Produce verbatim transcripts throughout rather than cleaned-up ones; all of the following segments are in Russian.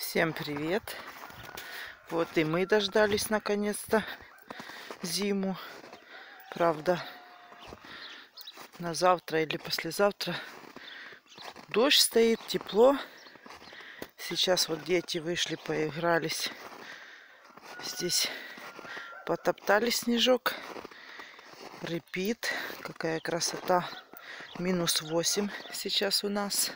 Всем привет! Вот и мы дождались наконец-то зиму. Правда, на завтра или послезавтра дождь стоит, тепло. Сейчас вот дети вышли, поигрались. Здесь потоптали снежок. Репит. Какая красота. Минус восемь сейчас у нас.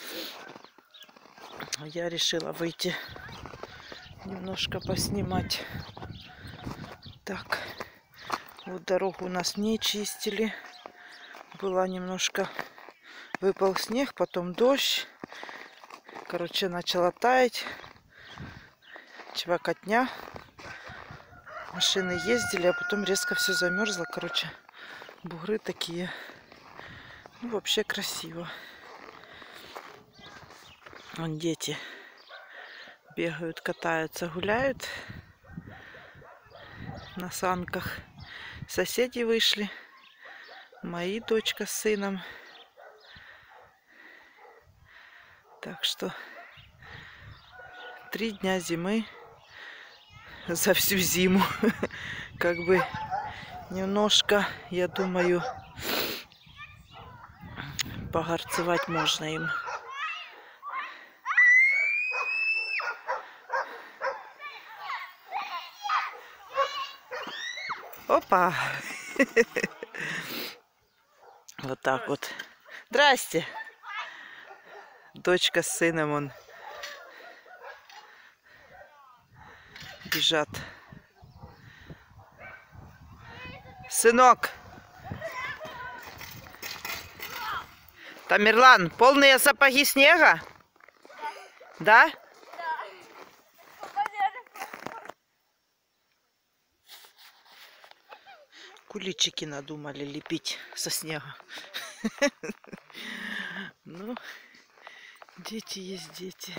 Я решила выйти немножко поснимать. Так, вот дорогу у нас не чистили. Была немножко... Выпал снег, потом дождь. Короче, начала таять. Чвакотня. Машины ездили, а потом резко все замерзло. Короче, бугры такие. Ну, вообще красиво. Вон дети бегают, катаются, гуляют на санках. Соседи вышли. Мои дочка с сыном. Так что три дня зимы за всю зиму. Как бы немножко, я думаю, погорцевать можно им. Опа! Вот так вот. Здрасте! Дочка с сыном он бежат. Сынок! Тамерлан, полные сапоги снега? Да? Куличики надумали лепить со снега. Ну, дети есть дети.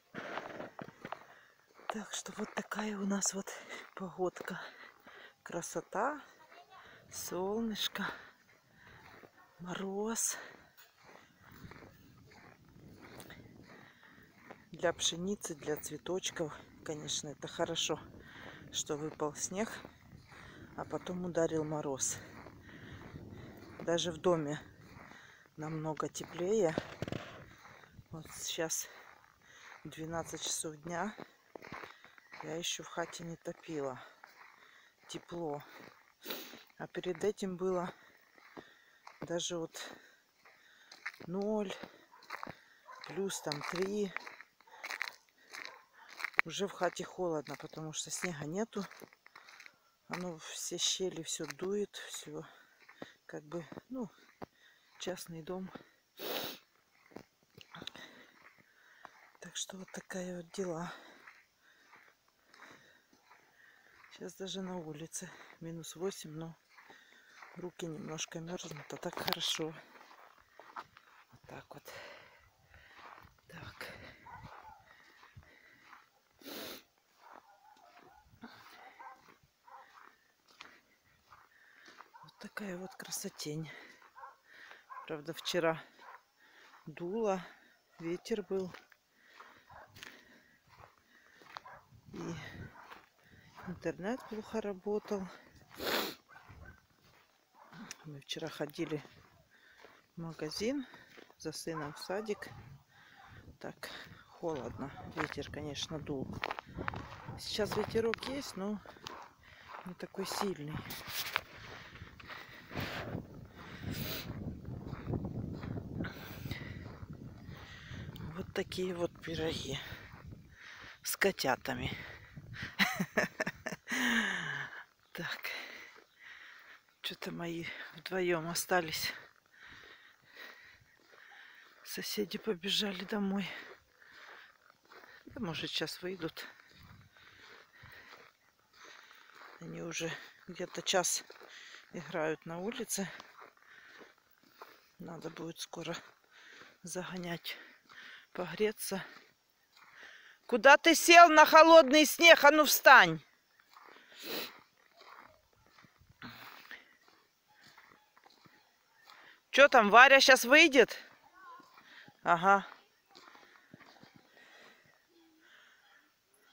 Так что вот такая у нас вот погодка. Красота, солнышко, мороз. Для пшеницы, для цветочков, конечно, это хорошо, что выпал снег, а потом ударил мороз. Даже в доме намного теплее. Вот сейчас двенадцать часов дня. Я еще в хате не топила. Тепло. А перед этим было даже вот ноль, плюс там три. Уже в хате холодно, потому что снега нету. Оно все щели, все дует, все как бы, ну, частный дом. Так что вот такая вот дела. Сейчас даже на улице минус восемь, но руки немножко мерзнут, а так хорошо. Вот так вот. Так. Вот такая вот красотень. Правда, вчера дуло, ветер был. И интернет плохо работал. Мы вчера ходили в магазин, за сыном в садик. Так, холодно. Ветер, конечно, дул. Сейчас ветерок есть, но не такой сильный. Вот такие вот пироги с котятами. Так, что-то мои вдвоем остались. Соседи побежали домой. Да, может, сейчас выйдут. Они уже где-то час играют на улице. Надо будет скоро загонять, погреться. Куда ты сел на холодный снег? А ну встань! Что там, Варя сейчас выйдет? Ага.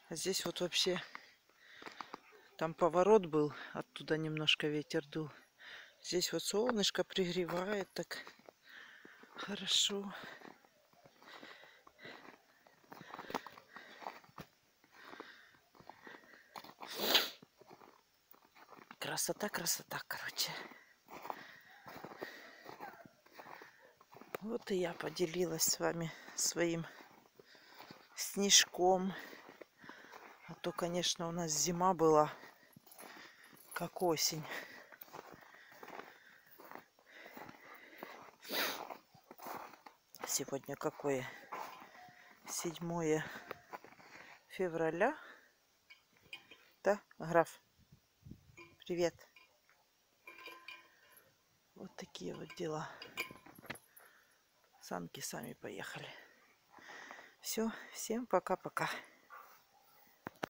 А здесь вот вообще там поворот был, оттуда немножко ветер дул. Здесь вот солнышко пригревает так хорошо. Красота, красота, короче. Вот и я поделилась с вами своим снежком. А то, конечно, у нас зима была, как осень. Сегодня какое? седьмое февраля. Да, граф? Привет. Вот такие вот дела. Санки сами поехали. Все, всем пока-пока.